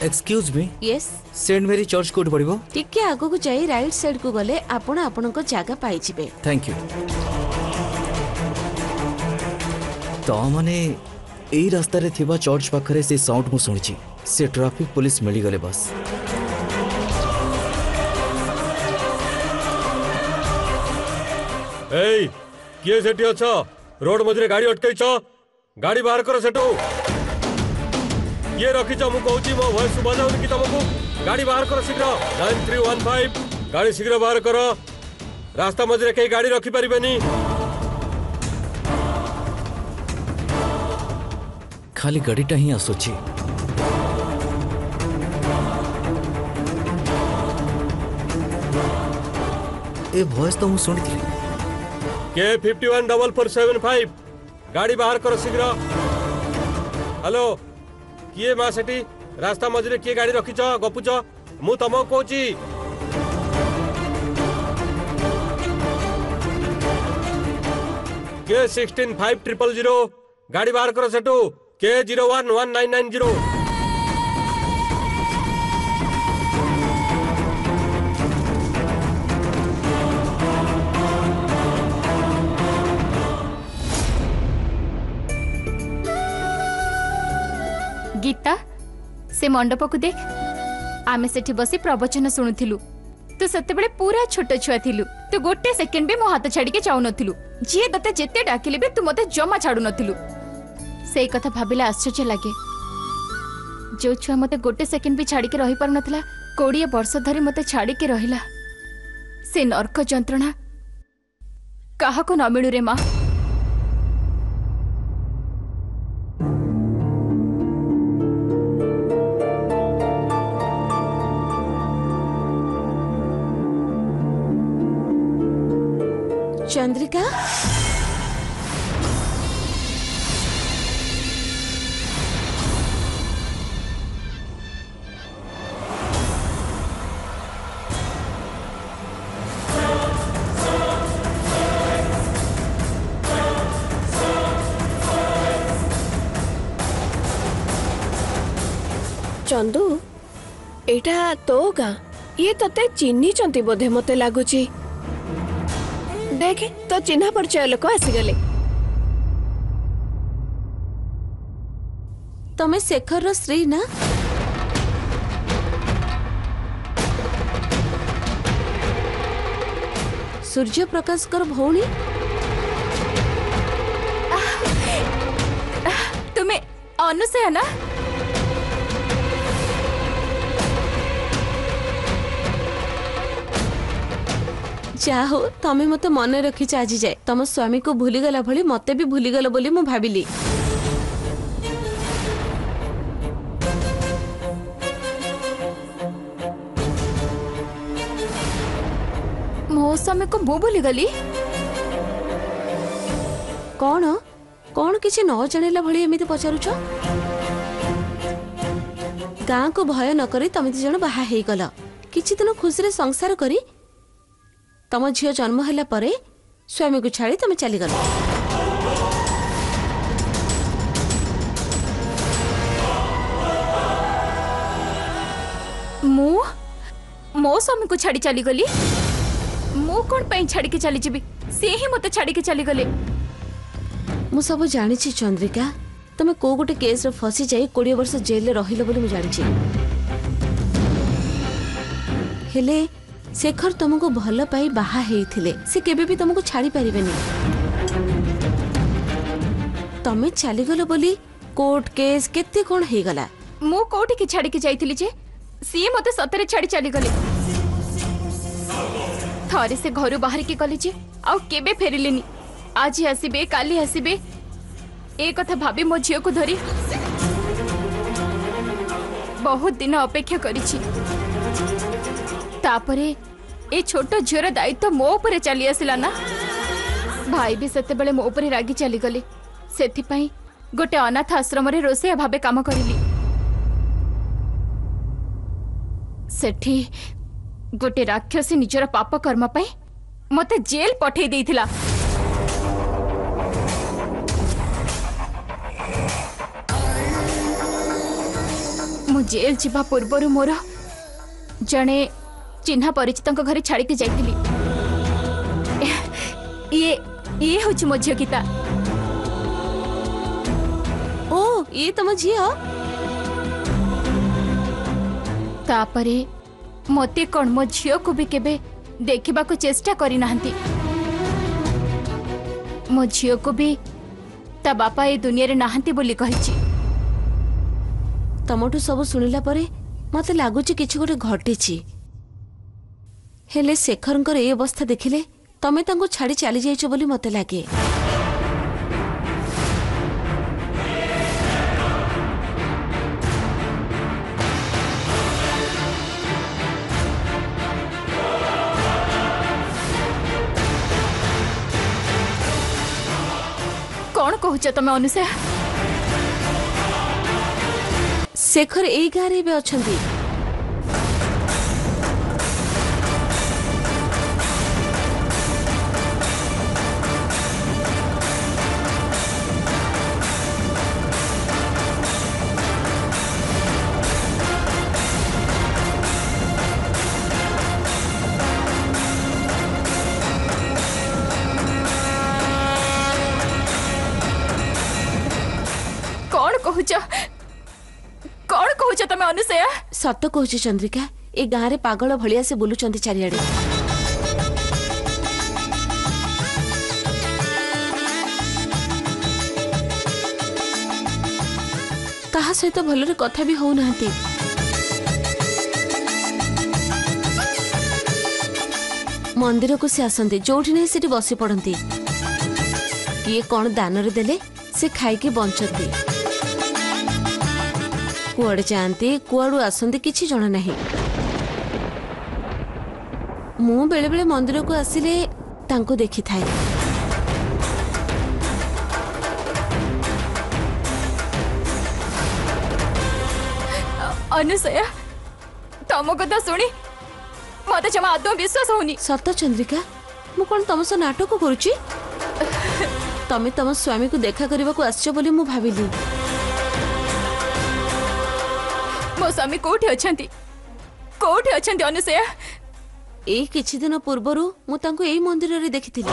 Excuse me yes Saint Mary church कोड पड़िबो टिके आगो को जाई राइट साइड को गले आपण आपनको जागा पाई जिबे। Thank you. तो माने एई रास्ता रे थिबा चर्च पाखरे से साउंड मु सुनिछि से ट्रैफिक पुलिस मिली गले बस। एई किए सेठी अछ रोड मझरे गाड़ी अटकैछ गाड़ी बाहर कर सेठो ये रखी मु कहूँ मो भय सुबा जाऊनी कि तुमको गाड़ी बाहर कर शीघ्र 9315 गाड़ी शीघ्र बाहर कर रास्ता मझे कहीं गाड़ी रखी पारिबेनी। खाली गाड़ीटा ही आसुची ए वॉइस तो मु सुनिथि के 514475 गाड़ी बाहर कर शीघ्र। हेलो किए माँ सेठी रास्ता मझे किए गाड़ी रखीच गपुच मु तुमको कहूँ के 16500 गाड़ी बाहर कर सेठू के 011990 गीता से मंडप को देख आमे सेठी बसी प्रवचन शुणुथिलु तू सेते बेले पूरा छोट छुआ थिलु तू गोटे सेकंड भी मो हाथ छाड़ी के चाउ नथिलु जी तते जेते डाकिले भी तू मते जमा छाडु नथिलु सेई कथा भाबिले आश्चर्य लागे जो छुआ मते गोटे सेकंड भी छाड़ी के रही पार नथिला 20 वर्ष धरि मते छाड़ी के रहिला से नरक जंत्रणा काहा को न मिलु रे मां। चंद्रिका चंदू एटा तो गाँ ये तते चिन्ही चंती बोधे मते लागुची देखे तो चिन्हा परिचय लोक आसीगले। तमे शेखर रो श्री ना सूर्य प्रकाश कर भौणी तुम्हें अनुसया ना जा हो तमे मते मन रखी आज जाए तम स्वामी को भूली गला भली मते भी भूली गल बोली मु भाबिली। मो स्वामी को मु भूली गली कौन कौन किसी न जानिला भली एमिति पचारुछ गाँ को भय न करी तमे दी जण बाहा हेई गल किछि दिन खुशी रे संसार करी तम झील जन्म है परे स्वामी को छाड़ी तुम चली गल। मो स्वामी को छाड़ी चली गली मु कौन पे छाड़ी के चली जीबी से ही मते छाड़ी के चली गले। मु सब जानी चंद्रिका तुम को गोटे केस रे फसी जाई 20 वर्ष जेल रे रहिलो बोली मु जानी हेले शेखर तुमको भल पाई बाहा हेइथिले से केबे भी तुमको छाड़ी पारिबेनी तमे चली गल बोली कोर्ट केस केते कोन हे गला मु कोठी के छाड़ी के जाइथिली जे सी मते सतरे छाड़ी चली गले थरे से घर बाहर के गले जे आ केबे फेरिलेनी आज आसीबे काली आसीबे ए कथा भाबी मो झियो को धरी बहुत दिन अपेक्षा करिछि तापरे ए छोट झीर दायित्व मो ऊपर चली आसला ना भाई भी सेते बेले मो ऊपर रागी चली गले सेथि पई गोटे अनाथ आश्रम रे रोसे भाबे काम करिली सेठी गोटे राक्षसी निजर पाप कर्म पई मते जेल पठे देइथिला मु जेल जीवा पूर्वर मोर जड़े चिन्हा परिचित घरे छाड़ी जाइली। ये हूँ मो झील गीता। ओ ये तुम झील तापरे मते कौन मो झील को भी केबे देखा चेष्टा करी नाहंती। मो झील को भी ता बापा ए दुनिया रे नाहंती बोली कहिची। तमठू सब शुणिला परे मते लागुची किछि गोटे घटिछि। हेले शेखरंकर ए अवस्था देखिले तमे तांको छाड़ी चली जाइछ बोली मते लागे। कौन कहूच तमे अनुसया? शेखर एई गारे बे अछंती। कौन कहूच तमे अनुसया? सत कहूची चंद्रिका, ए गारे पागल भलिया से बुलुचंती चारियाडे। ताहा सहित भलरे कथा भी हो नाहंती। मंदिर को से आसंती, जोठी नहीं सेठी बसी पड़ती। ये कौन दान रे देले से खाई के बंचती। कुआड़े जाती कुआड़ू आसंती किछि जଣା नहीं। मु बेले बेले मंदिर को आसिले तांको देखि थाए। अनुसया तम कथा सुनी मते जमा आदौ विश्वास होनी। सत चंद्रिका, मु कौन तम सह नाटक करुची? तमे तम स्वामी को देखा करने को आसछ बोली मु भाविली। मो स्वामी कोठी अछंती? कोठी अछंती अनुसया? एई किछि दिन पूर्वरु मु तांको एई मंदिर रे देखिथिली।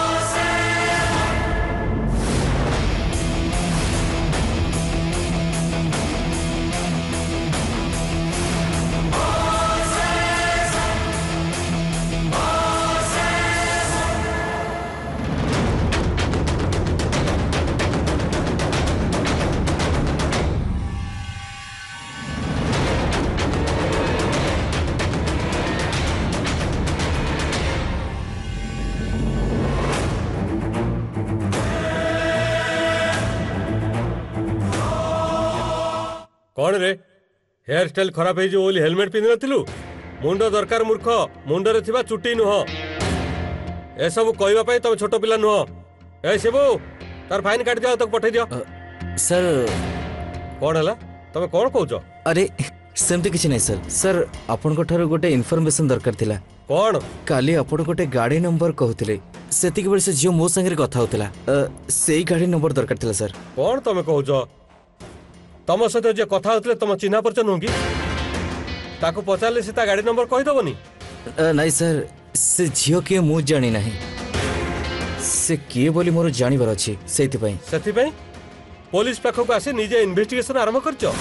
कौन रे हेयर स्टाइल खराब है जो बोली हेलमेट पिंधि नथिलु? मुंड दरकार मूर्ख, मुंड रे थिबा चुटी नुह। ए सब कहबा पई तुम छोट पिला नुह। ए शिबू तार फाइन काट दिया तक पठै दियो। सर कौन हला तमे कौन कहउछ? अरे सेमती किछि नहीं सर। सर आपण को ठारो गोटे इन्फॉर्मेशन दरकार थिला। कौन? काली आपण गोटे गाड़ी नंबर कहउथिले, सेतिक बेर से जियो मो संगे कथा होतला। सेई गाड़ी नंबर दरकार थिला सर। कौन तमे कहउछ? तम सहित जे कथा होतले तम चिन्हा परिचय नुह कि? ताको पचारले से ता गाड़ी नंबर कहि दबनी? नहीं सर, से जियो किए मु जानी नहीं। से किए बोली मोर जानिबार अछि, सेति पई। सेति पई पुलिस पाखक आसी निजे इन्वेस्टिगेशन आरंभ करछ?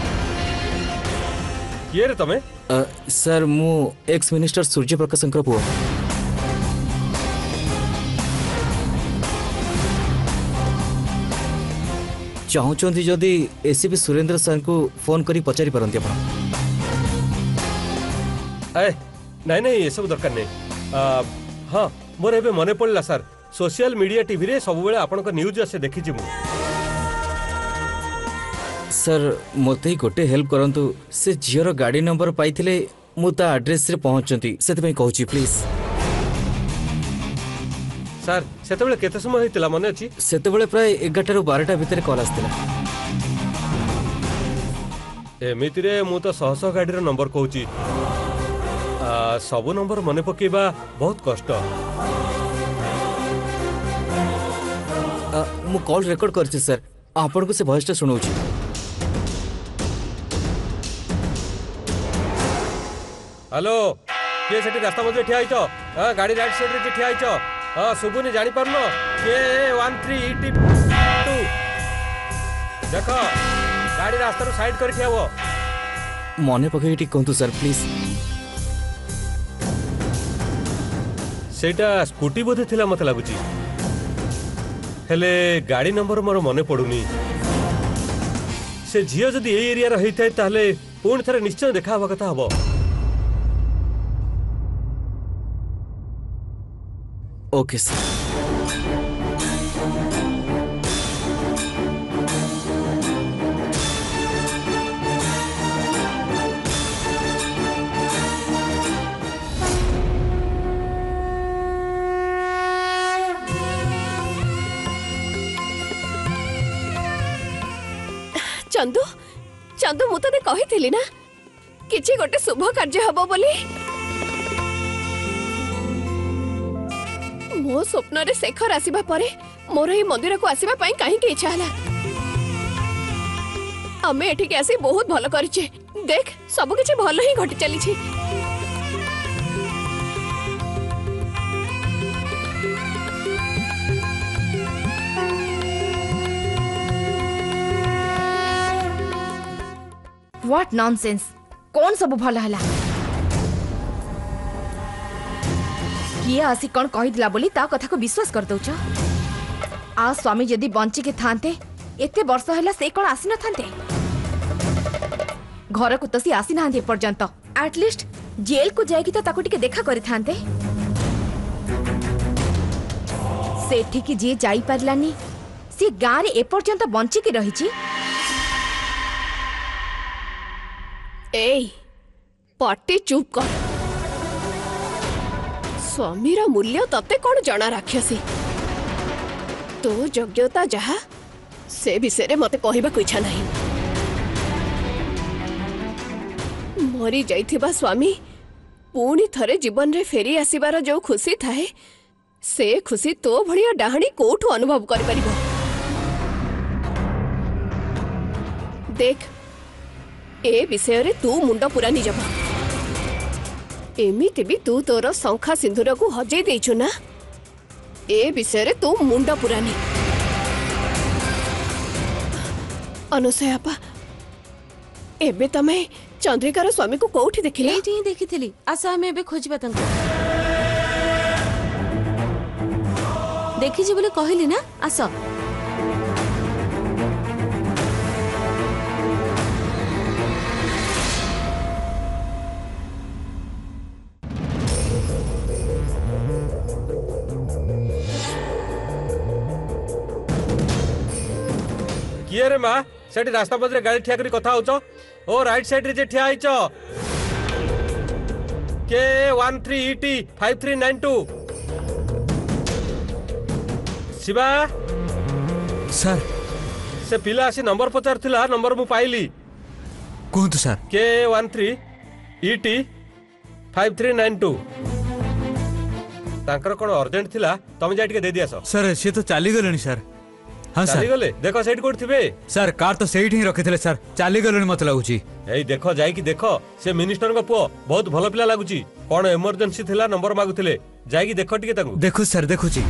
किए रे तमे? सर मु एक्स मिनिस्टर सूर्य प्रकाशंकर पुओ। चाहूँगी जदि एसीपी सुरेंद्र सर को फोन करी पचारि पारंती आपण। नहीं नहीं ये सब दरकार नहीं। हाँ मोर एबे मने पड़ला सर, सोशल मीडिया टीवी रे सब बेले आपन को न्यूज आसे देखिछि मु। सर मते गोटे हेल्प करंतु, से झियर गाड़ी नंबर पाइथिले मु ता एड्रेस रे पहुंचंती, सेति पई कहूची प्लीज। सर सेतेबेले केते समय होइतिला मने अछि? सेतेबेले प्राय 11 रु 12टा भितर कॉल आस्तिला। एमिति रे मु तो शह शह गाड़ी रो नंबर कहूची। सब नंबर मने पकेबा बहुत कष्ट। मु कॉल रिकॉर्ड करछि सर, आपण को से वॉइस टा सुनौची। हेलो किए सेठी रास्ता मध्य ठिया आइछ हां गाड़ी राइट साइड रे ठिया आइछ हां सुबुनी जानि परनो के 13ET2 देखो गाड़ी रास्ता रो साइड कर ठिया हो मने पके टी कहतु सर प्लीज। सेटा स्कूटी बोधे थिला मते लागुची हेले गाड़ी नंबर मोर मने पडुनी से झियो जदि ए एरिया रही थाए ताहले पुण थरे निश्चय देखा हवा कथा हबो। Okay sir. चंदू चंदू मु तते कहिथिली ना किछि गोटे शुभ कार्य हबो बोली मो स्वप्न रे शेखर आसीबा परे मोर ही मंदिर को आसीबा पई काहे के इच्छा हला हमें एठी के आसी बहुत भलो करिचे देख सब किछि भलो ही घटी चली छी। व्हाट नॉनसेंस कौन सब भल हला किए आसी कौन कहिदिला बोली ता कथा को विश्वास कर दउछ आ स्वामी यदि बंची के थांते एते वर्ष हला से कौन आसी न थांते घर को तो सी आसी नांदे पर्यंत एटलीस्ट जेल को जाई कि तो ताको टिके देखा करि थांते सेठी की जे जाई परलानी से गां रे ए पर्यंत बंची के रही छी। ए पट्टी चुप कर स्वामीर मूल्य तते कौन जना राक्षसी तो योग्यता जहा से विषय मते कहबा को इच्छा नहीं मरी जाइथिबा स्वामी पुणी थरे जीवन रे फेरी आसीबार जो खुशी थाए से खुशी तो भड़िया डाहणी कोठू अनुभव कर परिबो। देख ए विषय रे तू मुंड पुरा नि जब एमिति भी तू तोर शंखा सिंधुर को हजे देइछु ना ए विषय रे तू मुंड पुरानी। अनुसयापा एबे तमे चंद्रिकार स्वामी को कोठी देखिले? एठी ही देखिथिली आशा हमें एबे खोजबा तंको देखि जे बोले कहली ना आशा किए रे माँ सेठी रास्ता मध्य गाड़ी ठिया करी कथा होचो ओ राइट साइड रे जे ठिया आइचो के 13ET5392 शिवा सर से पिला आसी नंबर पचार थिला नंबर मु पाइली कहतु सर के 13ET5392 तांकर कोन अर्जेंट थिला तमे जाई के दे दियासो। सर से तो चली गलेनी सर। हाँ चली सर गले देखो सेठ कोड थिबे सर कार तो सेठी ही रखिथिले सर चली गलेनी मत लागुची। एई देखो जाई कि देखो से मिनिस्टर को पुओ बहुत भलो पिला लागुची कोन इमरजेंसी थिला नंबर मागुथिले जाई कि देखो टिके तांगु देखु सर देखुची।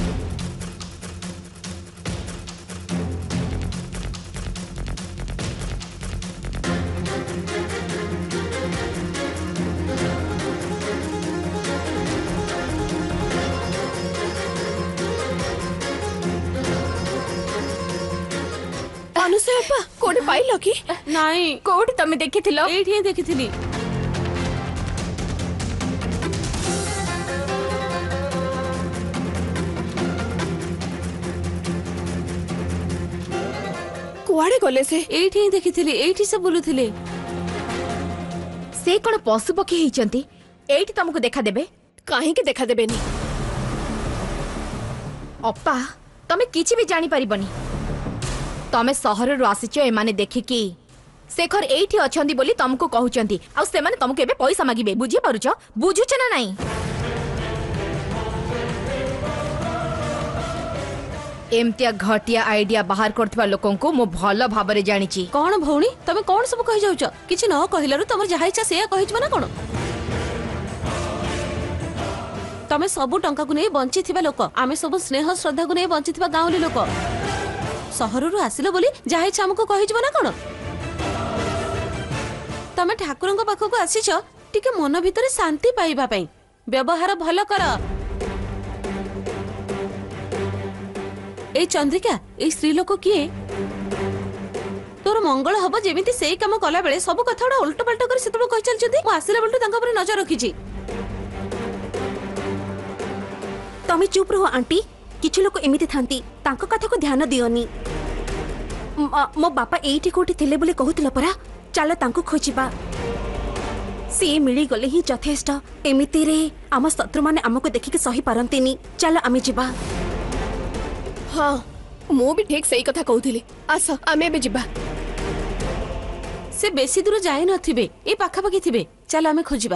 अनुसयापा कोडे पाइलो कि नाही कोठी तमे देखिथिलो? एठी ही देखिथिली कुआडे गले से? एठी ही देखिथिली एठी से बोलुथिले से कौन पशु पक्षी होइचंती एठी तुमको देखा देबे काहे के देखा देबेनी अप्पा तमे किछि भी जानी परिबनी तमे सहर रु आसीचो एमाने देखिकी शेखर एठी अछंदी बोली तुमको कहउचंती आ से माने तुमको एबे पैसा मागिबे बुझी पारुचो बुझुछ ना नाही एमतिया घटिया आइडिया बाहर करथवा लोकन को मो भलो भाबरे जानिची। कौन भौणी तमे कौन सब कहि जाउछ किछि न कहिलारु तमर जहा इच्छा से कहिजबा ना कोन तमे सबु टंका को नहीं बंची थिबा लोक आमे सब स्नेह श्रद्धा को नहीं बंची थिबा गाँवली लोक सहरु आसिलो बोली जहा इच्छा हमको कहिजबो ना कोन तमे ठाकुरଙ୍କ पाखକୁ आसीछ टिके मन भितरे शांति पाइबा पई व्यवहार भल कर ए चंद्रिका ए स्त्री लोक किए तोर मंगल हब जेमिति सेई काम कला बेले सब कथा उल्टा पल्टा कर सेतबो कहि चल जदी मु आसिले बल्टू तांका पर नजर रखिछि तमे चुप रहो आंटी किछु लोक एमिति थांती तांको कथा को ध्यान दियोनी मो बापा एइठी कोठी थिले बोले कहूतिला परा चलो तांको खोजिबा सी मिली गले ही यथेष्ट एमिति रे आम शत्रु माने हमको देखि के सही पारंतिनी चलो आमे जिबा हाँ मु भी ठीक सही कथा कहूतिली आस आमे बे जिबा से बेसी दूर जाए नथिबे ए पाखा पाखी थिबे चलो आमे खोजिबा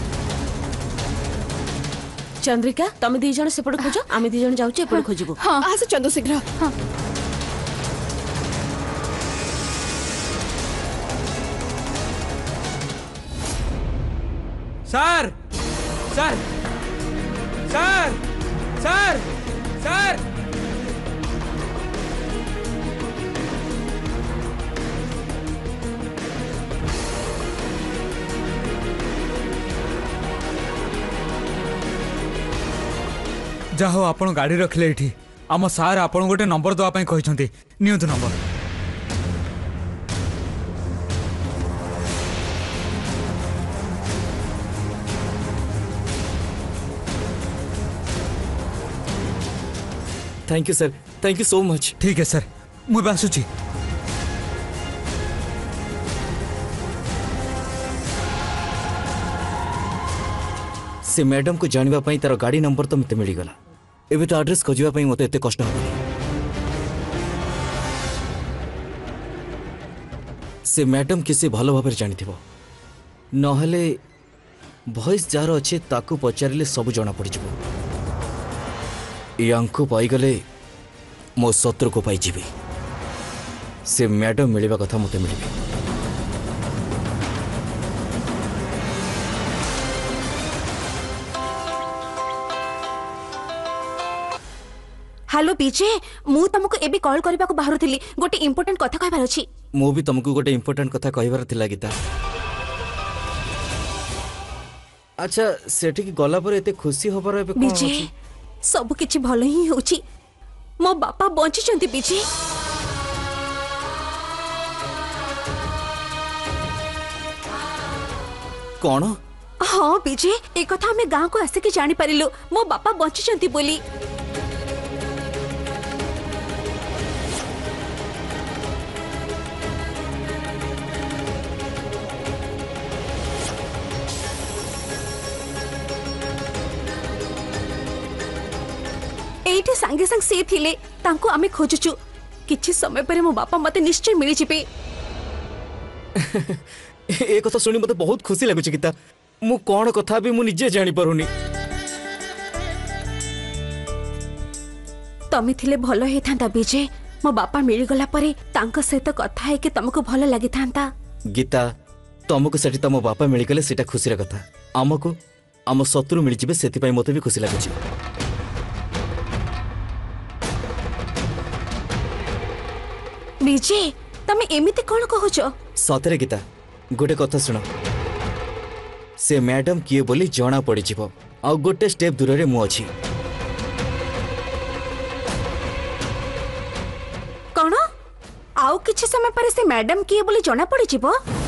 चंद्रिका तमे दी जण सेपड़ खोजो आमे दी जण जाउचे एपड़ खोजिबो हाँ आस चंदू शीघ्र हाँ sir sir sir sir sir जाहो आपण गाड़ी रखले एठी आम सार आपण गोटे नंबर दवा पई कहिसंती नियंतु number thank you sir thank you so much ठीक है सर मु बासुची से मैडम को जानिबा पई तार गाड़ी नंबर तो मते मिली गला एबे तो एड्रेस खोजिबा पई मते एते कष्ट हो से मैडम किसी भलो भाबरे जानिथिबो नहले वॉइस जार अच्छे ताकू पचारिले सब जना पड़ जिवो यांको पाई गले मो शत्रु को पाई जीवी से मैडम मिलवा कथा मते मिलबे हेलो बीजे मु तुमको एबी कॉल करबा को बाहर थिली गोटे इंपोर्टेंट कथा कहबार अछि मो भी तुमको गोटे इंपोर्टेंट कथा कहबार थिला गीता अच्छा सेठी की गला पर एते खुशी होबार एबे कोन बीजे सब किछि भलो ही होछि मो बापा बंची चंती बीजे कोन हाँ बीजे ए कथा हमें गांव को आसे के जानि परिलु मो बापा बंची चंती बोली एठी संगे संग से थिले तांको आमे खोजुचु किछि समय परे मो बापा मते निश्चय मिली जिबे ए कथा सुनी मते बहुत खुशी लागु छी गीता मु कोन कथा भी मु निजे जानि परुनी तमे थिले भलो हे थांता बीजे मो बापा मिली गला परे तांको सहित कथा है कि तुमको भलो लागि थांता गीता तुमको सेठी तम बापा मिली गले सेटा खुशी रा कथा हमको हम शत्रु मिली जिबे सेति पई मते भी खुशी लागु छी बीजे तमे एमिति कोन कहउछो सतरे गीता गोटे कथा सुन से मैडम किए बोली जना पड़ी जीव आ गोटे स्टेप दूर रे मु अछि कोन आउ किछि समय परे से मैडम किए बोली जना पड़ी जिवो